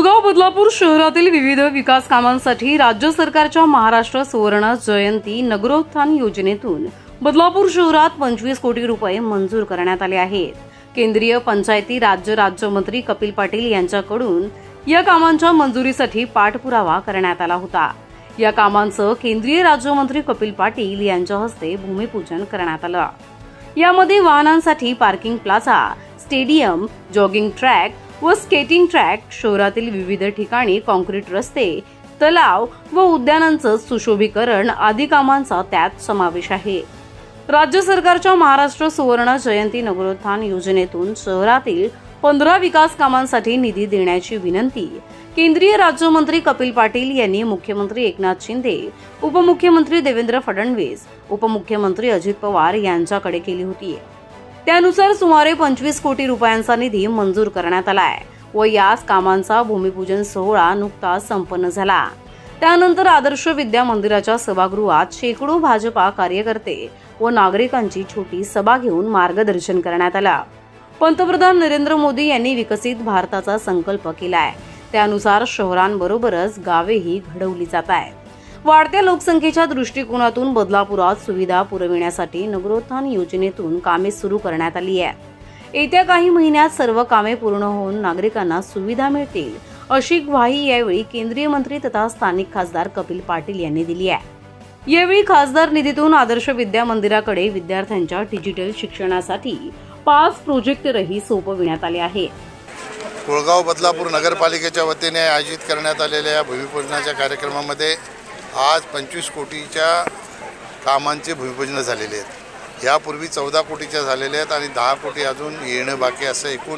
कुळगाव बदलापूर शहरातील विविध विकास कामांसाठी राज्य सरकारच्या महाराष्ट्र सुवर्ण जयंती नगरोत्थान योजनेतून बदलापूर शहरात 25 कोटी रुपये मंजूर करण्यात आले आहेत। केंद्रीय पंचायती राज्यमंत्री कपिल पाटील यांच्याकडून या कामांच्या मंजुरीसाठी पाठपुरावा करण्यात आला होता। या कामांचं केंद्रीय राज्यमंत्री कपिल पाटील यांच्या हस्ते भूमिपूजन करण्यात आलं। यामध्ये वाहनांसाठी parking plaza, stadium, jogging track व स्केटिंग ट्रॅक, शहरातील विविध ठिकाणी कॉन्क्रीट रस्ते, तलाव व उद्यानांचं सुशोभीकरण आदी कामांचा त्यात समावेश आहे। राज्य सरकारच्या महाराष्ट्र सुवर्ण जयंती नगरोत्थान योजनेतून शहरातील 15 विकास कामांसाठी निधी देण्याची विनंती केंद्रीय राज्यमंत्री कपिल पाटील यांनी मुख्यमंत्री एकनाथ शिंदे, उपमुख्यमंत्री देवेंद्र फडणवीस, उपमुख्यमंत्री अजित पवार यांच्याकडे केली होती। त्यानुसार सुमारे 25 कोटी रुपयांचा निधी मंजूर करण्यात आलाय व याच कामांचा भूमिपूजन सोहळा नुकताच संपन्न झाला। त्यानंतर आदर्श विद्या मंदिराच्या सभागृहात शेकडो भाजपा कार्यकर्ते व नागरिकांची छोटी सभा घेऊन मार्गदर्शन करण्यात आलं। पंतप्रधान नरेंद्र मोदी यांनी विकसित भारताचा संकल्प केलाय, त्यानुसार शहरांबरोबरच गावेही घडवली जात आहेत। वाढत्या लोकसंख्येच्या दृष्टिकोनातून बदलापुरात सुविधा पुरविण्यासाठी नगरोत्थान योजनेतून कामे सुरू करण्यात आली आहे। येत्या काही महिन्यात सर्व कामे पूर्ण होऊन नागरिकांना सुविधा मिळतील अशी ग्वाही यावेळी केंद्रीय मंत्री तथा स्थानिक खासदार कपिल पाटील यांनी दिली आहे। यावेळी खासदार निधीतून आदर्श विद्या मंदिराकडे विद्यार्थ्यांच्या डिजिटल शिक्षणासाठी 5 प्रोजेक्टरही सोपविण्यात आले आहेत। कुळगाव बदलापूर नगरपालिकेच्या वतीने आयोजित करण्यात आलेल्या या भूमिपूजनाच्या कार्यक्रमामध्ये आज 25 कोटीच्या कामांचे भूमिपूजन झालेले आहेत। यापूर्वी 14 कोटीच्या झालेले आहेत आणि 10 कोटी अजून येणं बाकी, असं एकूण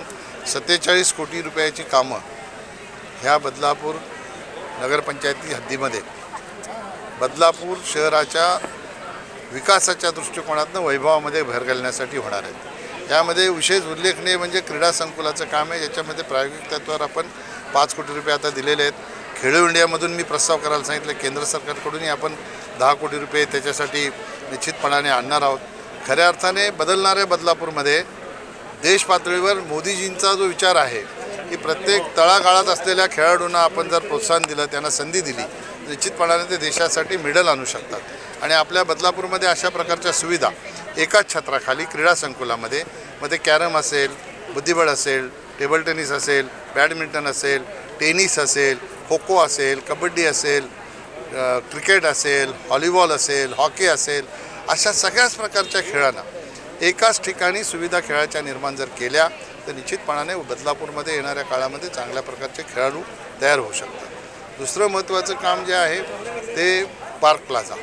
47 कोटी रुपयाची कामं ह्या बदलापूर नगरपंचायती हद्दीमध्ये बदलापूर शहराच्या विकासाच्या दृष्टिकोनातून वैभवामध्ये भर घालण्यासाठी होणार आहेत। यामध्ये विशेष उल्लेखनीय म्हणजे क्रीडा संकुलाचं काम आहे, ज्याच्यामध्ये प्रायोगिक तत्त्वावर आपण 5 कोटी रुपये आता दिलेले आहेत। खेलो इंडियामधून मी प्रस्ताव करायला सांगितलं, केंद्र सरकारकडूनही आपण 10 कोटी रुपये त्याच्यासाठी निश्चितपणाने आणणार आहोत। खऱ्या अर्थाने बदलणाऱ्या बदलापूरमध्ये देश पातळीवर मोदीजींचा जो विचार आहे की प्रत्येक तळागाळात असलेल्या खेळाडूंना आपण जर प्रोत्साहन दिलं, त्यांना संधी दिली, निश्चितपणाने ते देशासाठी मेडल आणू शकतात। आणि आपल्या बदलापूरमध्ये अशा प्रकारच्या सुविधा एकाच छत्राखाली क्रीडा संकुलामध्ये मध्ये कॅरम असेल, बुद्धिबळ असेल, टेबल टेनिस असेल, बॅडमिंटन असेल, टेनिस असेल, खो खो असेल, कबड्डी असेल, क्रिकेट असेल, व्हॉलीबॉल असेल, हॉकी असेल, अशा सगळ्याच प्रकारच्या खेळांना एकाच ठिकाणी सुविधा खेळाच्या निर्माण जर केल्या तर निश्चितपणाने बदलापूरमध्ये येणाऱ्या काळामध्ये चांगल्या प्रकारचे खेळाडू तयार होऊ शकतात। दुसरं महत्त्वाचं काम जे आहे ते पार्क प्लाझा।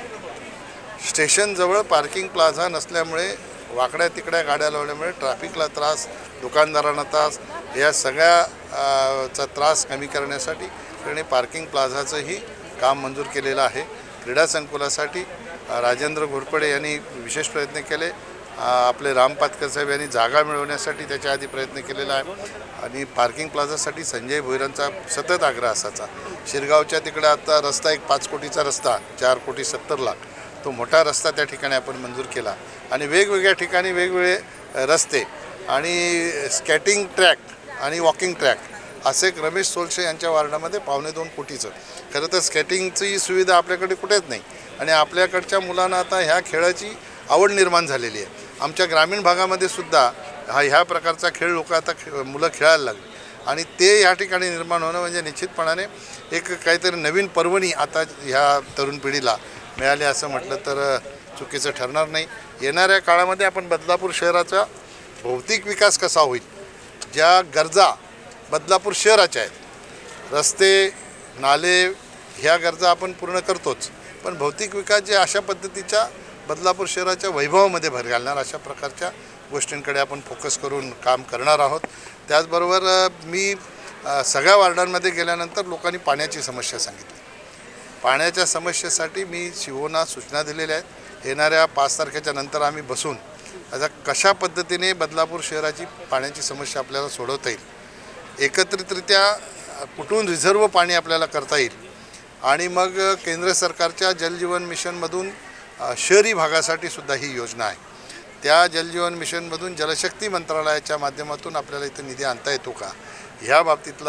स्टेशनजवळ पार्किंग प्लाझा नसल्यामुळे वाकड्या तिकड्या गाड्या लावल्यामुळे ट्रॅफिकला त्रास, दुकानदारांना त्रास, या सगळ्याचा त्रास कमी करण्यासाठी त्यांनी पार्किंग प्लाझाचंही काम मंजूर केलेलं आहे। क्रीडा संकुलासाठी राजेंद्र घोरपडे यांनी विशेष प्रयत्न केले, आपले राम पातकर साहेब यांनी जागा मिळवण्यासाठी त्याच्या आधी प्रयत्न केलेला आहे आणि पार्किंग प्लाझासाठी संजय भोईरांचा सतत आग्रह असायचा। शिरगावच्या तिकडे आता रस्ता एक 5 कोटीचा रस्ता, 4 कोटी 70 लाख, तो मोठा रस्ता त्या ठिकाणी आपण मंजूर केला आणि वेगवेगळ्या ठिकाणी वेगवेगळे रस्ते आणि स्केटिंग ट्रॅक आणि वॉकिंग ट्रॅक असे एक रमेश सोलशे यांच्या वार्डामध्ये 2.25 कोटीचं। खरं तर स्केटिंगची सुविधा आपल्याकडे कुठेच नाही आणि आपल्याकडच्या मुलांना आता ह्या खेळाची आवड निर्माण झालेली आहे। आमच्या ग्रामीण भागामध्ये सुद्धा ह्या प्रकारचा खेळ लोक आता मुलं खेळायला लागले आणि ते ह्या ठिकाणी निर्माण होणं म्हणजे निश्चितपणाने एक काहीतरी नवीन पर्वणी आता ह्या तरुण पिढीला मिळाली असं म्हटलं तर चुकीचं ठरणार नाही। येणाऱ्या काळामध्ये आपण बदलापूर शहराचा भौतिक विकास कसा होईल, ज्या गरजा बदलापूर शहराच्या आहेत, रस्ते, नाले, ह्या गरजा आपण पूर्ण करतोच, पण भौतिक विकास जे अशा पद्धतीच्या बदलापूर शहराच्या वैभवामध्ये भर घालणार अशा प्रकारच्या गोष्टींकडे आपण फोकस करून काम करणार आहोत। त्याचबरोबर मी सगळ्या वार्डांमध्ये गेल्यानंतर लोकांनी पाण्याची समस्या सांगितली। पाण्याच्या समस्येसाठी मी शिवोना सूचना दिलेल्या आहेत। येणाऱ्या 5 तारखेच्या नंतर आम्ही बसून आता कशा पद्धतीने बदलापूर शहराची पाण्याची समस्या आपल्याला सोडवता येईल, एकत्रितरित्या कुठून रिझर्व पाणी आपल्याला करता येईल आणि मग केंद्र सरकारच्या जलजीवन मिशनमधून शहरी भागासाठी सुद्धा ही योजना आहे। त्या जलजीवन मिशनमधून जलशक्ती मंत्रालयाच्या माध्यमातून आपल्याला इथे निधी आणता येतो का, ह्या बाबतीतला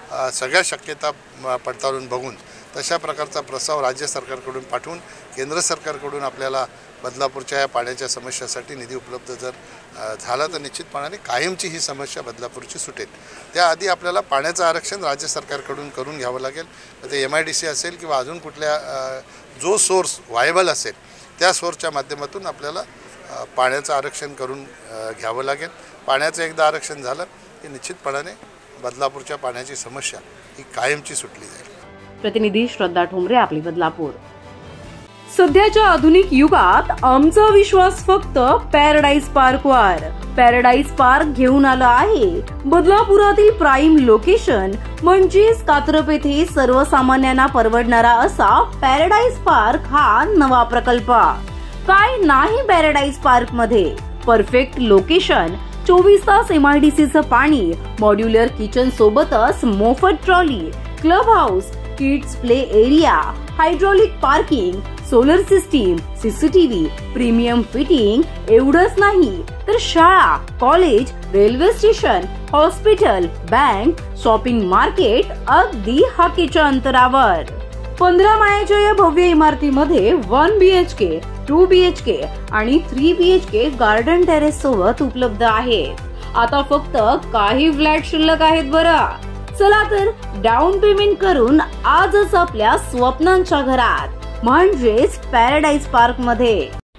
सगळ्या शक्यता पडताळून बघून तशा प्रकारचा प्रस्ताव राज्य सरकारकडून पाठवून केंद्र सरकारकडून आपल्याला बदलापूरच्या या पाण्याच्या समस्यासाठी निधी उपलब्ध जर झाला तर निश्चितपणाने कायमची ही समस्या बदलापूरची सुटेल। त्याआधी आपल्याला पाण्याचं आरक्षण राज्य सरकारकडून करून घ्यावं लागेल। ते MIDC असेल किंवा अजून कुठल्या जो सोर्स व्हायबल असेल त्या सोर्सच्या माध्यमातून आपल्याला पाण्याचं आरक्षण करून घ्यावं लागेल। पाण्याचं एकदा आरक्षण झालं की निश्चितपणाने बदलापूरच्या पाण्याची समस्या ही कायमची सुटली जाईल। प्रतिनिधी श्रद्धा ठोंबरे, आपली बदलापूर। सध्याच्या आधुनिक युगात आमचा विश्वास फक्त पॅराडाईज पार्कवर। पॅराडाईज पार्क घेऊन आलं आहे बदलापुरातील प्राईम लोकेशन म्हणजेच कात्रप येथे सर्वसामान्यांना परवडणारा असा पॅराडाईज पार्क हा नवा प्रकल्प। काय नाही पॅराडाईज पार्क मध्ये? परफेक्ट लोकेशन, 24 तास MIDCचं पाणी, मॉड्युलर किचन सोबतच मोफत trolley, club house, kids play area, hydraulic parking, solar system, CCTV, premium fitting. एवढंच नाही तर शाळा, college, railway station, hospital, bank, shopping market अगदी हाकेच्या अंतरावर। 15 माळ्याच्या या भव्य इमारतीमध्ये 1 BHK, 2 BHK आणि 3 BHK गार्डन टेरेस सोबत उपलब्ध आहेत। आता फक्त काही फ्लॅट शिल्लक आहेत बरं। चला तर डाऊन पेमेंट करून आजच आपल्या स्वप्नांच्या घरात म्हणजेच पॅराडाईज पार्क मध्ये